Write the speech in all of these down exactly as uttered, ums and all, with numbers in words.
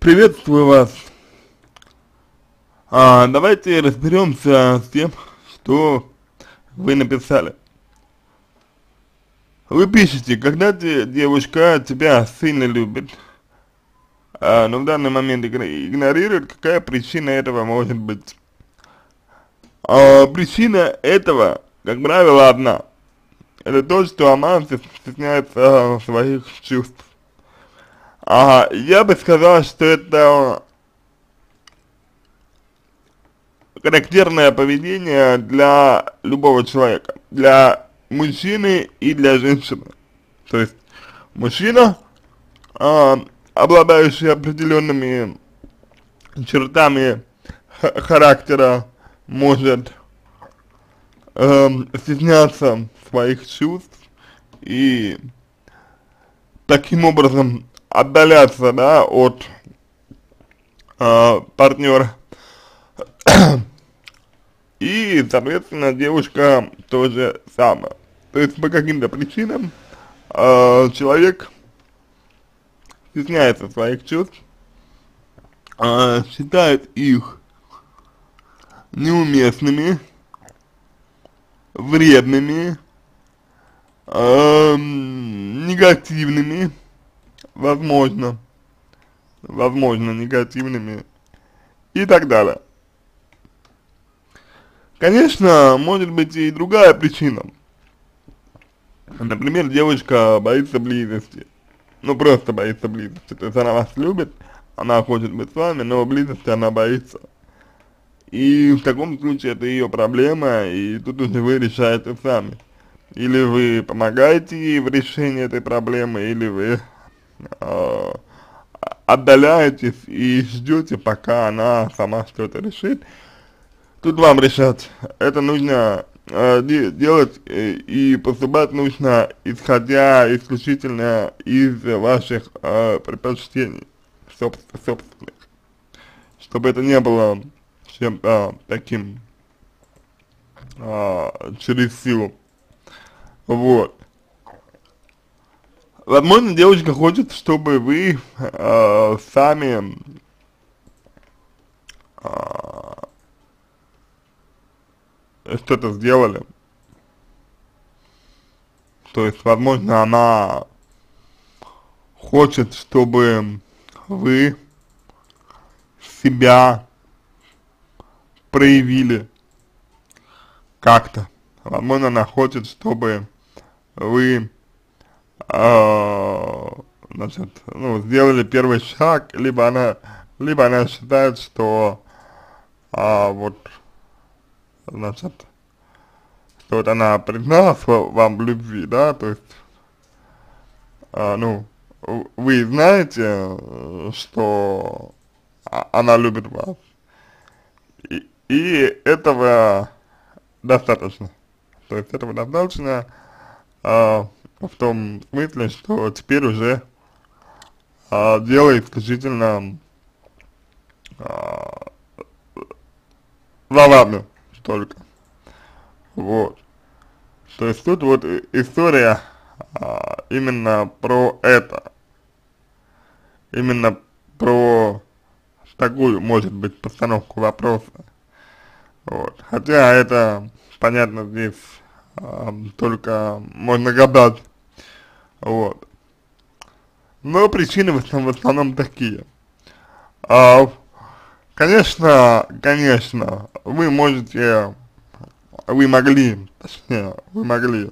Приветствую вас. А, давайте разберемся с тем, что вы написали. Вы пишете, когда те- девушка тебя сильно любит, а, но в данный момент игно- игнорирует, какая причина этого может быть? А, причина этого, как правило, одна. Это то, что она стес- стесняется своих чувств. А, я бы сказал, что это характерное поведение для любого человека, для мужчины и для женщины. То есть мужчина, а, обладающий определенными чертами ха- характера, может эм, стесняться своих чувств и таким образом отдаляться, да, от э, партнера. И, соответственно, девушка тоже самое. То есть по каким-то причинам э, человек стесняется своих чувств, э, считает их неуместными, вредными, эм, негативными, возможно, возможно, негативными и так далее. Конечно, может быть и другая причина. Например, девушка боится близости. Ну, просто боится близости. То есть она вас любит, она хочет быть с вами, но близости она боится. И в таком случае это ее проблема, и тут уже вы решаете сами. Или вы помогаете ей в решении этой проблемы, или вы э, отдаляетесь и ждете, пока она сама что-то решит. Тут вам решать. Это нужно э, де делать э, и поступать нужно, исходя исключительно из ваших э, предпочтений соб собственных. Чтобы это не было чем-то таким э, через силу. Вот. Возможно, девочка хочет, чтобы вы э, сами э, что-то сделали. То есть, возможно, она хочет, чтобы вы себя проявили как-то. Возможно, она хочет, чтобы вы, э, значит, ну, сделали первый шаг, либо она, либо она считает, что а, вот, значит, что вот она призналась ва- вам в любви, да, то есть, а, ну, в- вы знаете, э, что а- она любит вас, и, и этого достаточно. То есть этого достаточно а, в том смысле, что теперь уже а, дело исключительно а, за вами только. Вот. То есть тут вот и- история а, именно про это. Именно про такую, может быть, постановку вопроса. Вот. Хотя это, понятно, здесь а, только можно гадать. Вот. Но причины в основном, в основном такие. А, конечно, конечно, вы можете, вы могли, точнее, вы могли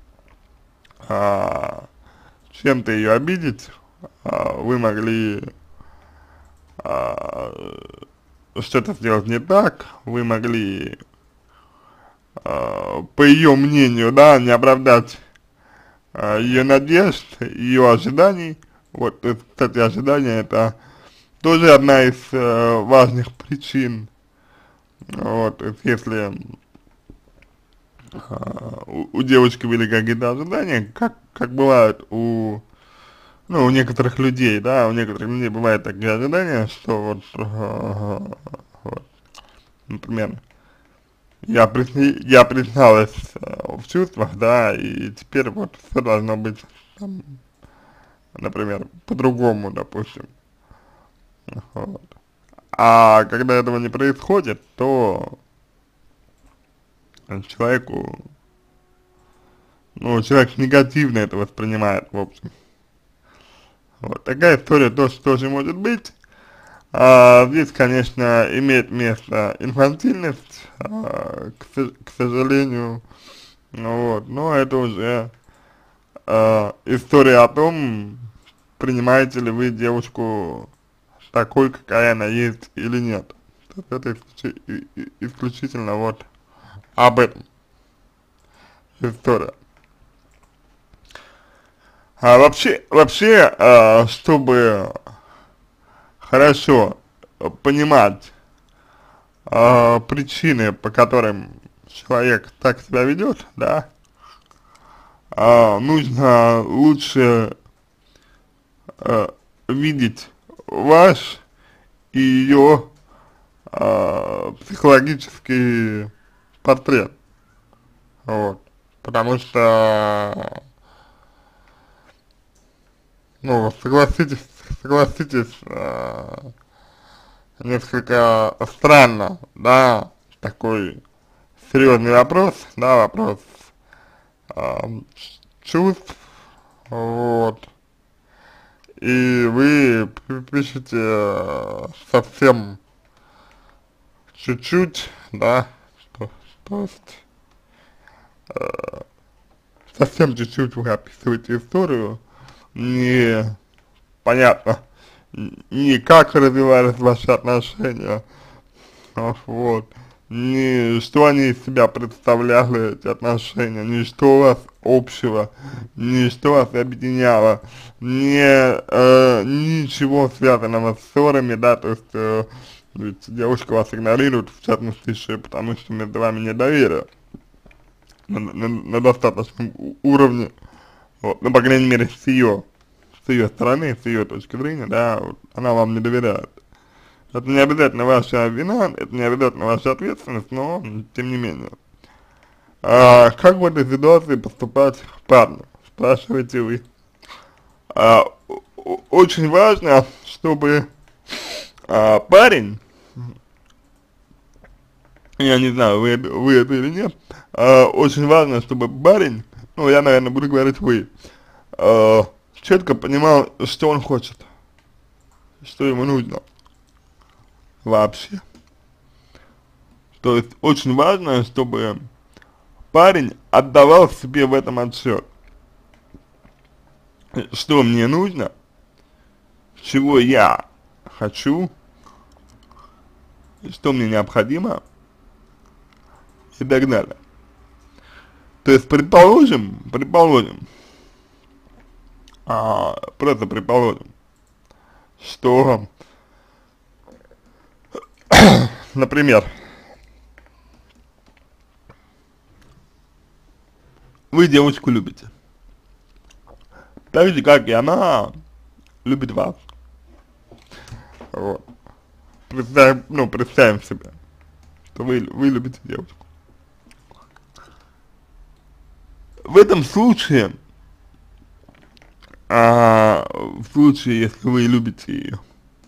а, чем-то ее обидеть, а, вы могли а, что-то сделать не так, вы могли, а, по ее мнению, да, не оправдать а, ее надежд, ее ожиданий. Вот, э, кстати, ожидания это тоже одна из э, важных причин. Вот, то есть если а, у, у девочки были какие-то ожидания, как, как бывает у, ну, у некоторых людей, да, у некоторых людей бывают такие ожидания, что вот, а, вот например, я, призна, я призналась а, в чувствах, да, и теперь вот все должно быть, там, например, по-другому, допустим. Вот. А когда этого не происходит, то человеку, ну, человек негативно это воспринимает, в общем. Вот такая история тоже, тоже может быть. А, здесь, конечно, имеет место инфантильность, а, к, к сожалению, ну, вот, но это уже а, история о том, принимаете ли вы девушку такой, какая она есть, или нет. Это исключи, и, и, исключительно вот об этом история. А вообще, вообще, а, чтобы хорошо понимать а, причины, по которым человек так себя ведет, да, а, нужно лучше а, видеть ваш и ее а, психологический портрет, вот, потому что, ну, согласитесь, согласитесь, а, несколько странно, да, такой серьезный вопрос, да, вопрос а, чувств, вот, и вы пишете э, совсем чуть-чуть, да, то, то есть э, совсем чуть-чуть вы описываете историю, не понятно, не как развивались ваши отношения, вот, ни что они из себя представляли, эти отношения, ни что у вас общего, ни что вас объединяло, ни, э, ничего связанного с ссорами, да, то есть, э, ведь девушка вас игнорирует, в частности, еще и потому, что между вами недоверие на, на, на достаточном уровне, вот, ну, по крайней мере, с ее, с ее стороны, с ее точки зрения, да, вот, она вам не доверяет. Это не обязательно ваша вина, это не обязательно ваша ответственность, но тем не менее. А, как в этой ситуации поступать парню, спрашиваете вы. А, очень важно, чтобы а, парень, я не знаю, вы, вы это или нет, а, очень важно, чтобы парень, ну я, наверное, буду говорить вы, а, четко понимал, что он хочет, что ему нужно вообще. То есть очень важно, чтобы парень отдавал себе в этом отчет, что мне нужно, чего я хочу, что мне необходимо и так далее. То есть предположим, предположим, а, просто предположим, что, например, вы девочку любите, так же, как и она любит вас. Вот. Представим, ну, представим себе, что вы, вы любите девочку. В этом случае, а, в случае, если вы любите ее,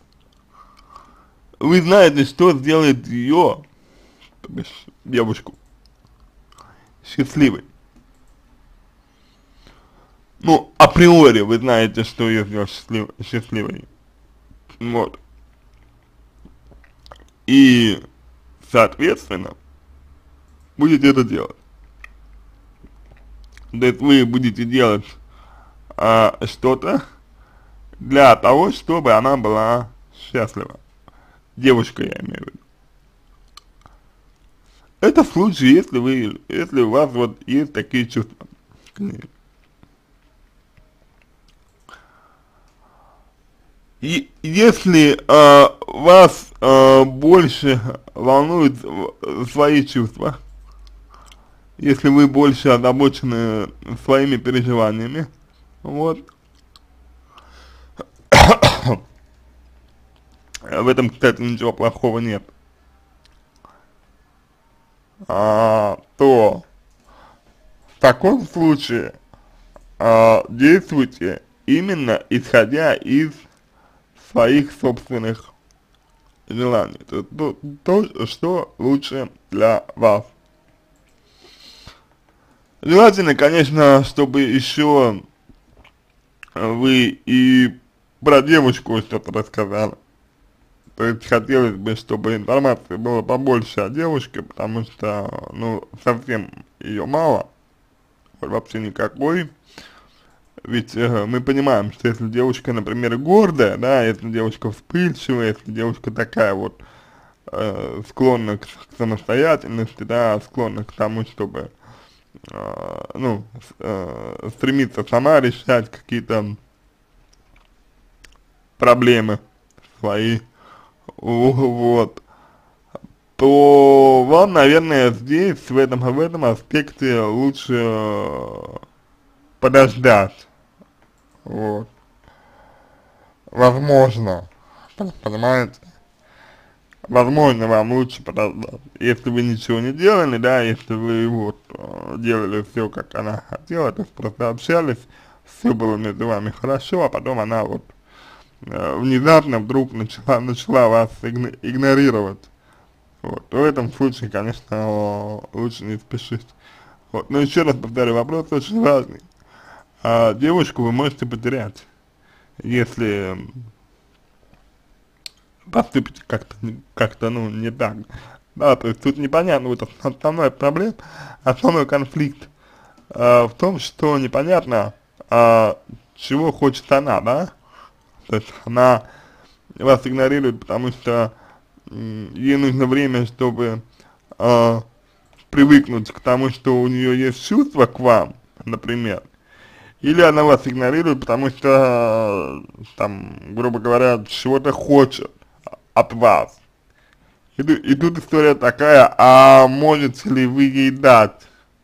вы знаете, что сделает ее, то бишь девушку, счастливой. Ну, априори вы знаете, что ее сделает счастлив, счастливой. Вот. И, соответственно, будете это делать. То есть вы будете делать а, что-то для того, чтобы она была счастлива. Девушка, я имею в виду. Это в случае, если вы, если у вас вот есть такие чувства к ней. И если э, вас э, больше волнуют свои чувства, если вы больше озабочены своими переживаниями, вот, в этом, кстати, ничего плохого нет, а, то в таком случае а, действуйте именно исходя из своих собственных желание, то, то, то, что лучше для вас. Желательно, конечно, чтобы еще вы и про девушку что-то рассказали. То есть хотелось бы, чтобы информации было побольше о девушке, потому что, ну, совсем ее мало, вообще никакой. Ведь э, мы понимаем, что если девушка, например, гордая, да, если девушка вспыльчивая, если девушка такая вот э, склонна к, к самостоятельности, да, склонна к тому, чтобы, э, ну, с, э, стремиться сама решать какие-то проблемы свои, вот, то вам, наверное, здесь, в этом, в этом аспекте лучше э, подождать, вот, возможно, понимаете, возможно, вам лучше подождать, если вы ничего не делали, да, если вы вот э, делали все, как она хотела, то есть просто общались, все было между вами хорошо, а потом она вот э, внезапно вдруг начала, начала вас игн игнорировать. Вот, в этом случае, конечно, лучше не спешить. Вот, но еще раз повторю, вопрос очень важный. А девушку вы можете потерять, если поступите как-то, как-то, ну, не так. Да, то есть тут непонятно, вот основная проблема, основной конфликт а, в том, что непонятно, а, чего хочет она, да? То есть она вас игнорирует, потому что ей нужно время, чтобы э, привыкнуть к тому, что у нее есть чувства к вам, например, или она вас игнорирует, потому что, э, там, грубо говоря, чего-то хочет от вас. И, и тут история такая, а можете ли вы ей дать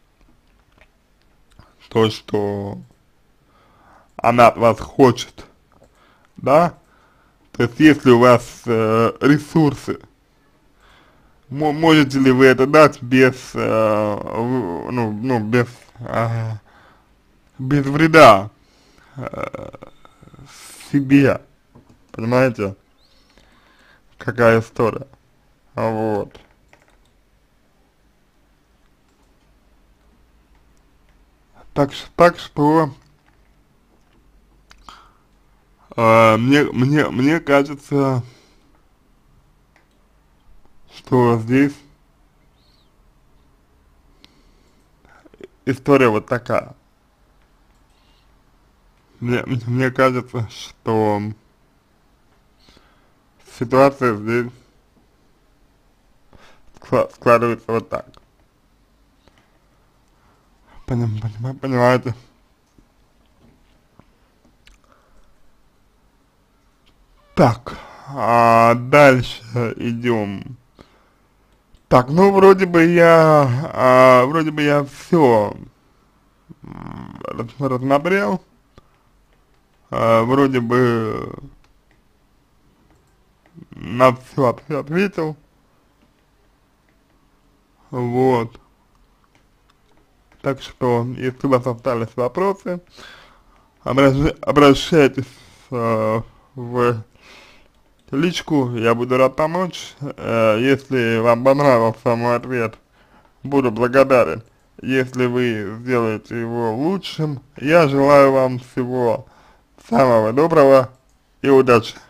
то, что она от вас хочет, да? То есть, если у вас э, ресурсы, можете ли вы это дать без, э, ну, ну, без, э, без вреда э, себе, понимаете, какая история, вот. Так, так что, э, мне, мне, мне кажется, что здесь история вот такая. Мне, мне кажется, что ситуация здесь складывается вот так. Поним, поним, понимаете? Так, а дальше идем. Так, ну вроде бы я, а, вроде бы я все рассмотрел, а, вроде бы на все ответил, вот. Так что, если у вас остались вопросы, обращайтесь, обращайтесь э, в личку, я буду рад помочь. Э, если вам понравился мой ответ, буду благодарен, если вы сделаете его лучшим. Я желаю вам всего самого доброго и удачи.